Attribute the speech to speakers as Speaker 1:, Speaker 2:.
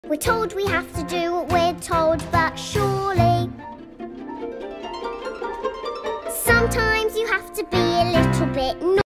Speaker 1: We're told we have to do what we're told, but surely sometimes you have to be a little bit naughty.